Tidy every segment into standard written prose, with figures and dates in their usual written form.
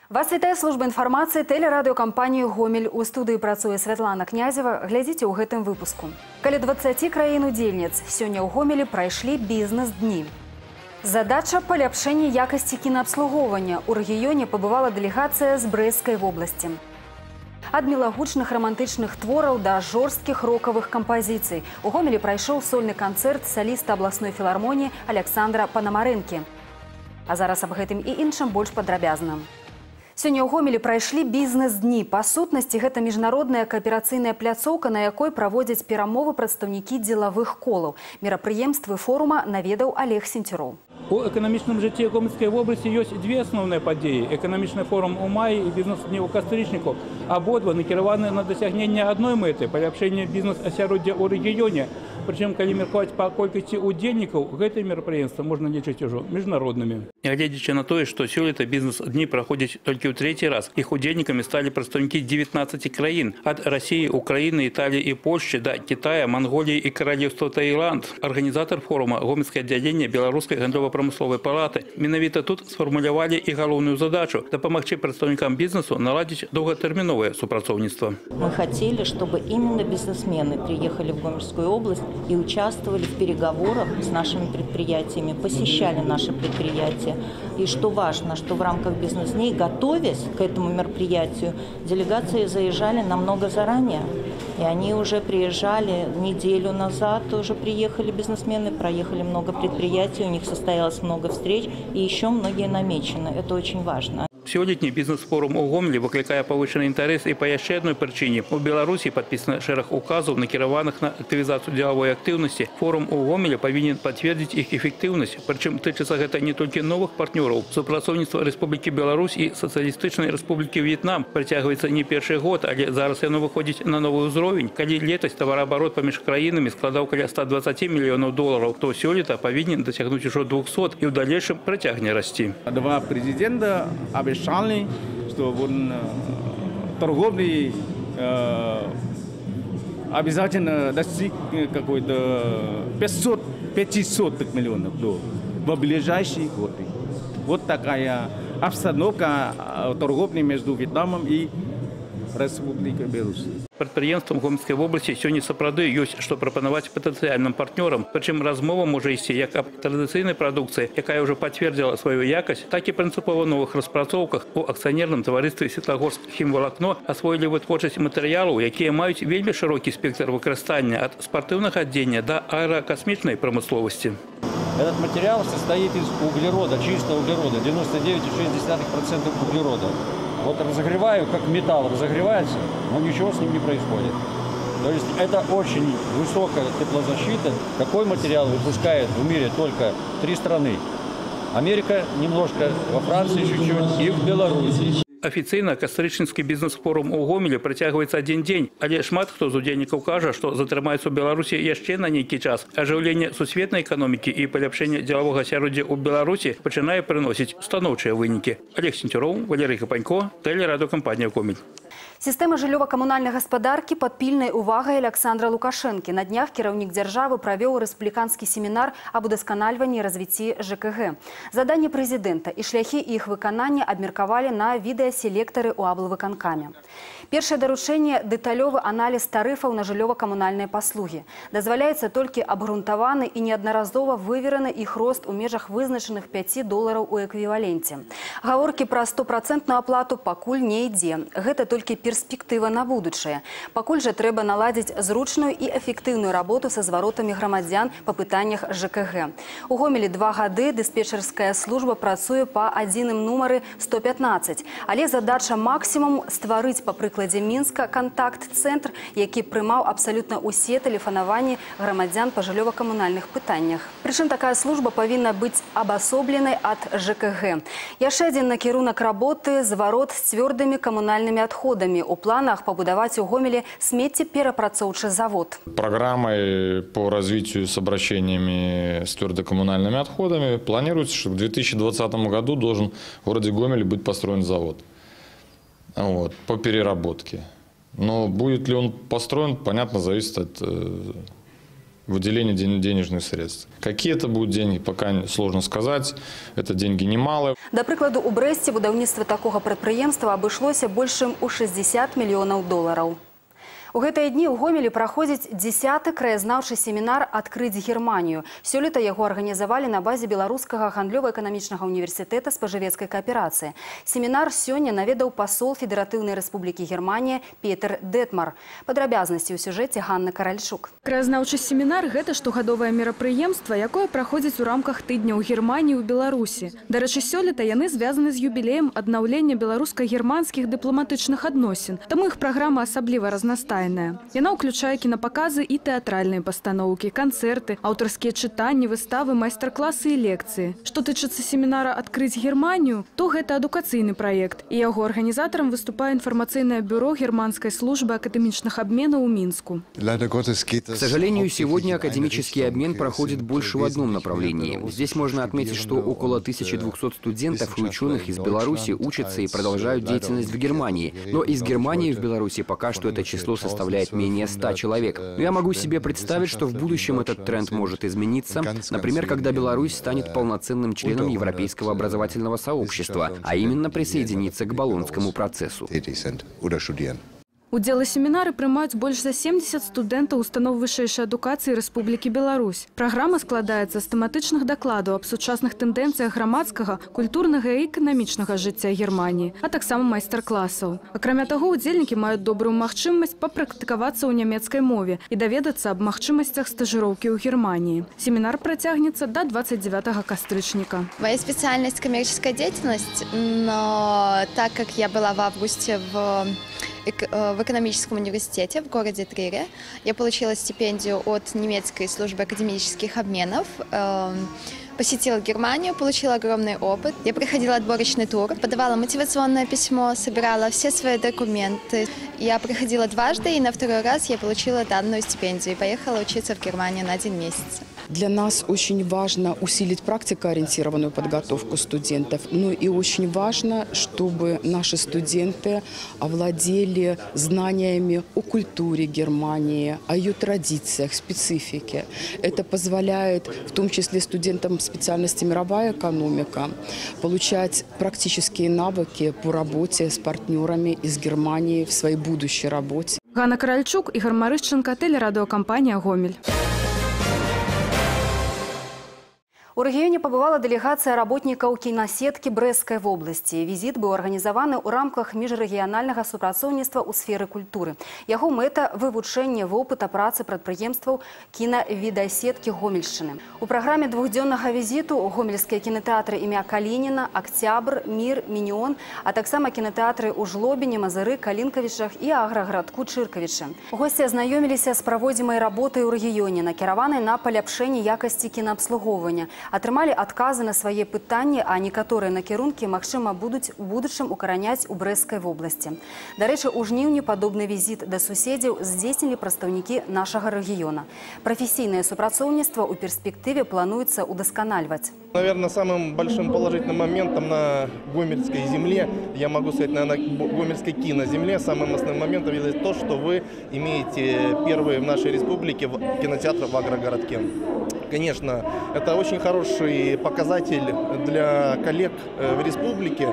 Вас вітае служба інфармацыі тэлерадыёкампаніі «Гомель». У студыі працуе Святлана Князева. Глядзіце ў гэтым выпуску. Каля 20 краін-удзельніц сёння ў Гомелі прайшлі бізнес-дні. Задача – паляпшэнне якасці кінаабслугоўвання. У рэгіёне пабывала дэлегацыя з Брэсцкай вобласці. Ад мілагучных рамантычных твораў да жорсткіх рокавых кампазіцый. У Гомелі прайшоў сольны канцэрт саліста абласной філармоніі Александра Панамарэнкі. А зараз аб гэтым і іншым больш падрабязна. Сёння ў Гомелі прайшлі бізнес-дні. Па сутнасці, гэта міжнародная кааперацыйная пляцоўка, на якой праводзяць перамовы прадстаўнікі дзелавых колаў. Мерапрыемствы форума наведаў Олег Сенцюроў. У эканамічным жыцці Гомельскай вобласці ёсць две асноўныя падзеі. Эканамічны форум у маі і бізнес-дні ў кастрычніку. Абодва накіраваны на дасягненне адной мэты – паляпшэння бізнес-асяроддзя ў рэгіёне. Причем, когда меркаваць по колькасці удзельнікаў, гэтыя мерапрыемствы можна лічыць ужо міжнароднымі. Гледзячы на тое, што сёлета бізнес-дні праходзяць толькі ў трэці раз, іх удзельнікамі сталі прадстаўнікі 19 краін – ад Расіі, Украіны, Італіі і Польшчы да Китая, Манголіі і Каралеўства Таіланд. Арганізатар форума – гомельскае аддзяленне Беларускай гандлёва-прамысловай палаты. Менавіта тут сфармулявалі і галоўную задачу – дапамагчы прадстаўнікам бізнесу наладзіць доўгатэрміновае супрацоўніцтва. Мы хотели, чтобы именно бизнесмены приехали в Гомельскую область и участвовали в переговорах с нашими предприятиями, посещали наши предприятия. И что важно, что в рамках бизнес-дней, готовясь к этому мероприятию, делегации заезжали намного заранее. И они уже приезжали неделю назад, уже приехали бизнесмены, проехали много предприятий, у них состоялось много встреч, и еще многие намечены. Это очень важно. Сёлетні бізнес-форум у Гомелі выклікае павышаны інтарэс і па яшчэ адной прычыне. У Беларусі падпісаны шэраг указаў, накіраваных на актывізацыю дзелавой актыўнасці. Форум у Гомелі павінен пацвердзіць іх эфектыўнасць. Прычым тычыцца гэта не толькі новых партнёраў. Супрацоўніцтва Рэспублікі Беларусь і Сацыялістычнай Рэспублікі В'етнам працягваецца не першы год, але зараз яно выходзіць на новы ўзровень. Калі летась тавараабарот паміж краінамі складаў каля 120 мільёнаў долараў, то сёлета павінен дасягнуць ужо 200 і ў далейшым працягне расці. Два президента обещали, что торговли обязательно достигнет какой-то 500 миллионов долларов в ближайшие годы. Вот такая обстановка торговли между Вьетнамом и Республикой Беларусь. Прадпрыемствам Гомельскай вобласці сёння сапраўды ёсць што прапанаваць патэнцыяльным партнёрам. Прычым размова можа ісці як аб традыцыйнай прадукцыі, якая ўжо пацвердзіла сваю якасць, так і прынцыпова новых распрацоўках. У акцыянерным таварыстве «Светлагорск хімвалакно» асвоілі вытворчасць матэрыялаў, якія маюць вельмі шырокі спектр выкарыстання ад спартыўнага адзення да аэракасмічнай прамысловасці. Этот материал состоит из углерода, чистого углерода, 99,6% углерода. Вот разогреваю, как металл разогревается, но ничего с ним не происходит. То есть это очень высокая теплозащита. Такой материал выпускает в мире только 3 страны. Америка немножко, во Франции чуть-чуть и в Беларуси. Афіцыйна кастрычніцкі бізнес-форум у Гомелі працягваецца адзін дзень, але шмат хто з удзельнікаў кажа, што затрымаецца ў Беларусі яшчэ на нейкі час. Ажыўленне сусветнай эканомікі і паляпшэнне дзелавога асяроддзя ў Беларусі пачынае прыносіць станоўчыя вынікі. Олег Сенцюроў, Валерый Капанько, тэлерадыёкампанія «Гомель». Сістэма жыллёва-камунальнай гаспадаркі пад пільнай увагай Александра Лукашэнкі. На днях кіраўнік дзяржавы правёў рэспубліканскі семінар аб удасканальванні і развіцці ЖКГ. Заданні прэзідэнта і шляхі іх выканання абмеркавалі на відэаселектары ў аблвыканкаме. Першае даручэнне – дэталёвы аналіз тарыфаў на жыллёва-камунальныя паслугі. Дазваляецца толькі абгрунтаваны і неаднаразова вывераны іх рост у межах вызначаных $5 у эквіваленце. Гаворкі пра 100% аплату пакуль не ідзе. Гэта толькі перспектыва на будучае. Пакуль жа трэба наладзіць зручную і эфектыўную работу са зваротамі грамадзян па пытаннях ЖКГ. У Гомелі 2 гады дыспетчарская служба працуе па адзіным нумары 115. Але задача максімум – стварыць, па прыкладзе Мінска, кантакт-цэнтр, які прымаў абсалютна ўсе тэлефанаванні грамадзян па жыллёва-камунальных пытаннях. Прычым такая служба павінна быць абасобленай ад ЖКГ. Яшчэ адзін накірунак работы – зварот з цвёрдымі камунальнымі адходамі. У планах побудовать у Гомеле сметеперапрацоўчы завод. Программой по развитию с обращениями с твердокоммунальными отходами планируется, что в 2020 году должен в городе Гомеле быть построен завод по переработке. Но будет ли он построен, понятно, зависит от выделения денежных средств. Какие это будут деньги, пока сложно сказать. Это деньги немалые. Да прикладу, у Бресте будаўніцтва такого прадпрыемства абышлося больш чым у 60 мільёнаў долараў. У гэтыя дні ў Гомелі праходзіць 10-ы краязнаўчы семінар «Адкрыць Германію». Сёлета яго арганізавалі на базе Беларускага гандлёва-эканамічнага універсітэта спажывецкай кааперацыі. Семінар сёння наведаў пасол Федератыўнай Рэспублікі Германія Петер Детмар. Падрабязнасці ў сюжэце Ганны Каральчук. Краязнаўчы семінар – гэта штогадовае мерапрыемства, якое праходзіць у рамках тыдня ў Германіі ў Беларусі. Дарэчы, сёлета яны звязаны з юбілеем аднаўлення беларуска-германскіх дыпламатычных адносін. Таму іх праграма асабліва разнастайная. Яна ўключае кінапаказы і тэатральныя пастаноўкі, канцэрты, аўтарскія чытанні, выставы, майстар-класы і лекцыі. Што тычыцца семінара «Адкрыць Германію», то гэта адукацыйны праект. І яго арганізатарам выступае інфармацыйнае бюро Германской службы академичных обменов у Минску. К сожалению, сегодня академический обмен проходит больше в одном направлении. Здесь можно отметить, что около 1200 студентов и ученых из Беларуси учатся и продолжают деятельность в Германии. Но из Германии в Беларуси пока что это число составляет менее 100 человек. Но я могу себе представить, что в будущем этот тренд может измениться. Например, когда Беларусь станет полноценным членом Европейского образовательного сообщества, а именно присоединится к Болонскому процессу. Удзел у семінары прымаюць больш за 70 студэнтаў установ вышэйшай адукацыі Рэспублікі Беларусь. Праграма складаецца з тэматычных дакладаў аб сучасных тэндэнцыях грамадскага, культурнага і эканамічнага жыцця Германіі, а таксама майстар-класаў. Акрамя таго, удзельнікі маюць добрую магчымасць папрактыкавацца ў нямецкай мове і даведацца аб магчымасцях стажыроўкі ў Германии. Семінар працягнецца до 29 кастрычніка. Моя специальность – коммерческая деятельность, но так как я была в августе в экономическом университете в городе Трире. Я получила стипендию от немецкой службы академических обменов, посетила Германию, получила огромный опыт. Я проходила отборочный тур, подавала мотивационное письмо, собирала все свои документы. Я проходила дважды, и на второй раз я получила данную стипендию и поехала учиться в Германию на 1 месяц. Для нас очень важно усилить практикоориентированную подготовку студентов, но и очень важно, чтобы наши студенты овладели знаниями о культуре Германии, о ее традициях, специфике. Это позволяет, в том числе студентам специальности «Мировая экономика», получать практические навыки по работе с партнерами из Германии в своей будущей работе. Ганна Каральчук, Игорь Марышченко, телерадиокомпания «Гомель». У рэгіёне пабывала дэлегацыя работнікаў кінасеткі Брэсцкай вобласці. Візіт быў арганізаваны ў рамках міжрэгіянальнага супрацоўніцтва ў сферы культуры. Яго мэта – вывучэнне вопыта працы прадпрыемстваў кінавідасеткі Гомельшчыны. У праграме двухдзённага візіту гомельскія кінатэатры імя Калініна, Акцябр, Мір, Мініон, а таксама кінатэатры ў Жлобіне, Мазыры, Калінкавічах і аграгарадку Чыркавічы. Госці азнаёміліся з праводзімай работай у рэгіёне, накіраванай на паляпшэнне якасці кінаабслугоўвання. Атрымалі адказы на свае пытанні, а некаторыя накірункі, магчыма, будуць у будучым укараняць у Брэсцкай вобласці. Дарэчы, у жніўні падобны візіт да суседзяў здзейснілі прадстаўнікі нашага рэгіёна. Прафесійнае супрацоўніцтва ў перспектыве плануецца удасканальваць. Наверное, самым большим положительным моментом на гомельской земле, я могу сказать, на гомельской киноземле, самым основным моментом является то, что вы имеете первый в нашей республике кинотеатр в агрогородке. Конечно, это очень хороший показатель для коллег в республике,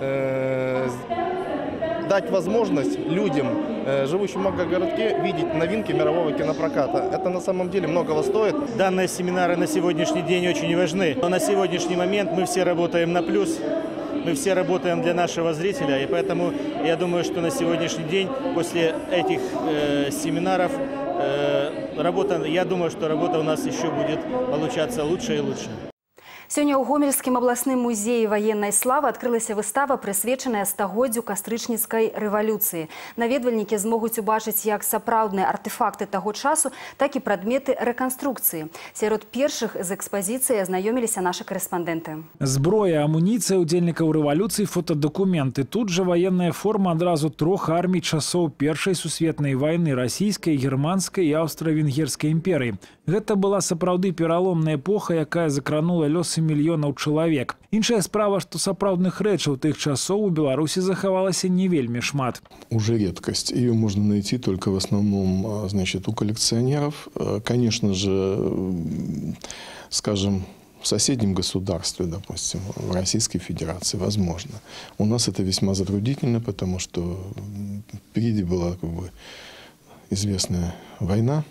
дать возможность людям, живущим в агрогородке, видеть новинки мирового кинопроката. Это на самом деле многого стоит. Данные семинары на сегодняшний день очень важны. Но на сегодняшний момент мы все работаем на плюс. Мы все работаем для нашего зрителя. И поэтому я думаю, что на сегодняшний день, после этих семинаров, я думаю, что работа у нас еще будет получаться лучше и лучше. Сёння ў Гомельскім абласным музеі ваеннай славы адкрылася выстава, прысвечаная стагоддзю кастрычніцкай рэвалюцыі. Наведвальнікі змогуць убачыць як сапраўдныя артефакты таго часу, так і прадметы рэканструкцыі. Сярод першых з экспазіцыі азнаёміліся нашы карэспандэнты. Зброя, амуніцыя удзельнікаў рэвалюцыі, фотадакументы. Тут жа ваенная форма адразу 3 армій часоў Першай сусветнай вайны, расійскай, германскай і аўстра-венгерскай імперыі. Гэта была сапраўды пераломная эпоха, якая закранула лёсы мільёнаў чалавек. Іншая справа, што сапраўдных рэчаў тых часоў у Беларусі захавалася не вельмі шмат. Уже редкость. Ее можно найти только в основном, значит, у коллекционеров. Конечно же, скажем, в соседнем государстве, допустим, в Российской Федерации, возможно. У нас это весьма затруднительно, потому что впереди была известная война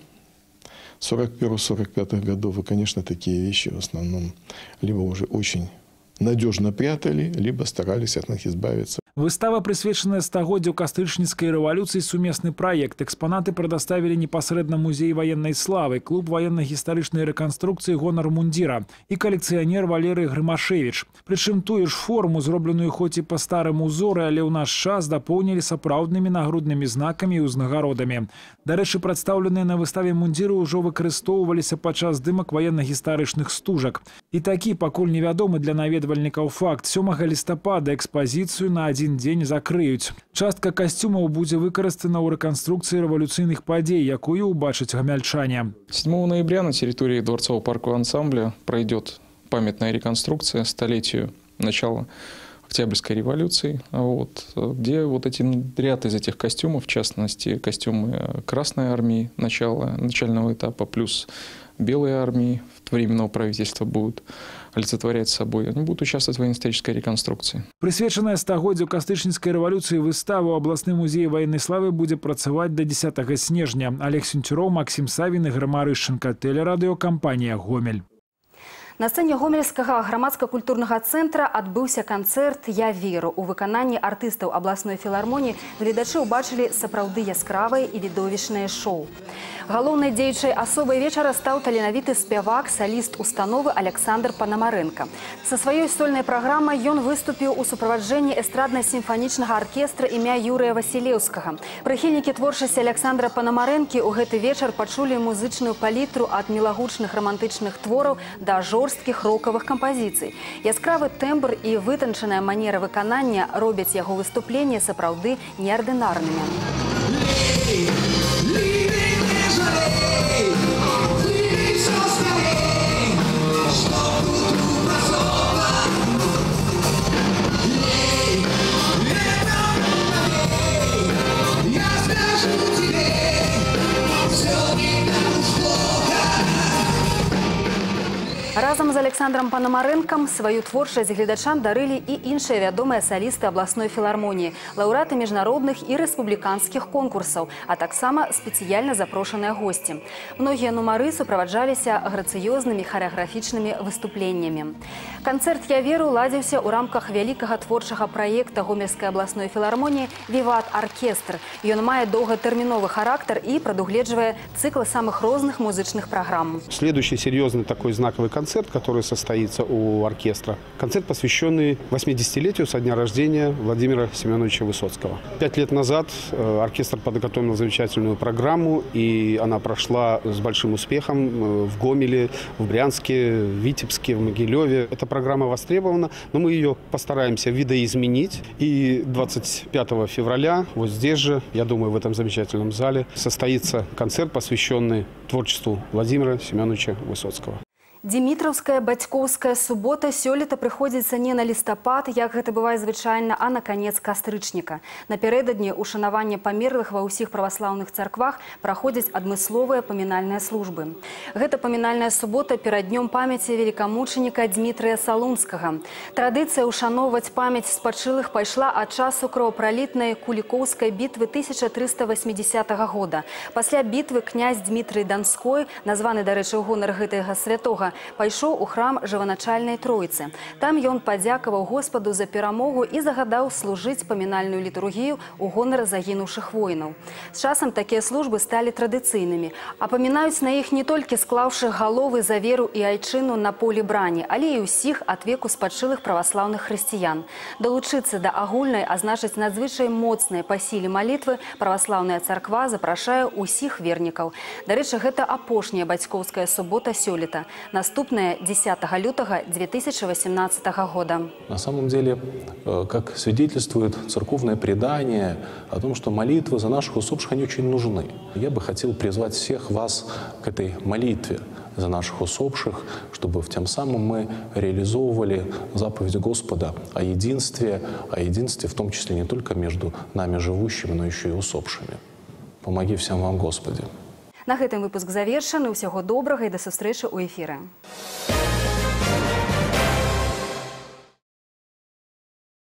41-45 годов. И, конечно, такие вещи в основном либо уже очень надежно прятали, либо старались от них избавиться. Выстава, прысвечаная стагоддзю кастрычніцкай рэвалюцыі, сумесны праект. Экспанаты прадоставілі непасрэдна музей военной славы, клуб военно-гістарычнай рэканструкцыі «Гонар мундзіра» і калекцыянер Валерый Грымашевич. Прычым тую ж форму, зробленую хоць і па старым узоры, але ў наш час дапоўнілі сапраўднымі нагруднымі знакамі і ўзнагародамі. Дарэчы, прадстаўленыя на выставе мундзіры ўжо выкарыстоўваліся падчас здымак военно-гістарычных стужак. І такі, пакуль невядомы для наведвальнікаў факт, 7 лістапада экспазіцыю на один день закрыюць. Частка костюмов будзе выкарыстана ў рэканструкцыі рэвалюцыйных падзей, якую убачаць гамяльчане. 7 ноября на территории Дворцового паркового ансамбля пройдет памятная реконструкция столетию начала Октябрьской революции, где эти ряд из этих костюмов, в частности костюмы Красной армии начального этапа плюс Белой армии временного правительства будут олицетворять собой. Они будут участвовать в военно-исторической реконструкции. Прысвечаная стагоддзю кастрычніцкай рэвалюцыі выстава ў абласны музей военной славы будзе працаваць до 10 снежня. Олег Сюнцюроў, Максим Савін і Грыма Рышченко. Телерадыёкампанія «Гомель». На сцэне гомельскага грамадска-культурнага цэнтра адбыўся канцэрт «Я веру». У выкананні артыстаў абласной філармоніі гледачы ўбачылі сапраўды яскравае і відовішчнае шоу. Галоўнай дзеючай асобай вечара стаў таленавіты спявак, саліст установы Александр Панамаренко. Са сваёй сольнай праграмай ён выступіў у суправаджэнні эстрадна-сімфанічнага аркестра імя Юрыя Васілеўскага. Прыхільнікі творчасці Александра Панамарэнкі ў гэты вечар пачулі музычную палітру ад мілагучных романтычных твораў да жорсткіх рокавых кампазіцый. Яскравы тэмбр і вытанчаная манера выканання робяць яго выступленне сапраўды неардынарнымі. Разом з Александром Панамарэнкам сваю творчасць гледачам дарылі і іншыя вядомыя салісты абласной філармоніі, лаўрэаты міжнародных і рэспубліканскіх конкурсаў, а таксама спецыяльна запрошаныя госці. Многія нумары суправаджаліся грацыёзнымі харэаграфічнымі выступленнямі. Канцэрт «Я веру» ладзіўся ў рамках вялікага творчага праекта гомельскай абласной філармоніі «Віват Аркестр». Ён мае доўгатэрміновы характар і прадугледжвае цыклы самых розных музычных праграм. Следующий серьезный такой знаковый концерт, который состоится у оркестра. Концерт, посвященный 80-летию со дня рождения Владимира Семеновича Высоцкого. 5 лет назад оркестр подготовил замечательную программу, и она прошла с большим успехом в Гомеле, в Брянске, в Витебске, в Могилеве. Эта программа востребована, но мы ее постараемся видоизменить. И 25 февраля вот здесь же, я думаю, в этом замечательном зале, состоится концерт, посвященный творчеству Владимира Семеновича Высоцкого. Дмітраўская бацькоўская субота сёлета прыходзіцца не на лістапад, як гэта бывае звычайна, а на канец кастрычніка. Напярэдадні ушанавання памерлых ва ўсіх праваслаўных царквах праходзяць адмысловыя памінальныя службы. Гэта памінальная субота перад днём памяці велікамучаніка Дмітрыя Салунскага. Традыцыя ушаноўваць памяць спачылых пайшла ад часу кровапралітнай Кулікоўскай бітвы 1380 года. Пасля бітвы князь Дмітрый Данской, названы, дарэчы, у гонар гэтага святога, пайшоў у храм Жываначальнай Тройцы. Там ён падзякаваў Господу за перамогу і загадаў служыць памінальную літургію ў гонар загінуўшых воінаў. З часам такія службы сталі традыцыйнымі, а памінаюць на іх не толькі склаўшых галовы за веру і айчыну на полі брані, але і ўсіх ад веку спачылых праваслаўных хрысціян. Далучыцца да агульнай, а значыць надзвычай моцнай па сіле малітвы праваслаўная царква запрашае ўсіх вернікаў. Дарэчы, гэта апошняя бацькоўская субота сёлета. На наступное 10 лютага 2018 года. На самом деле, как свидетельствует церковное предание о том, что молитвы за наших усопших, они очень нужны. Я бы хотел призвать всех вас к этой молитве за наших усопших, чтобы тем самым мы реализовывали заповедь Господа о единстве в том числе не только между нами живущими, но еще и усопшими. Помоги всем вам, Господи. На гэтым выпуск завершаны. Усяго добрага і да сустрэчы ў эфіры.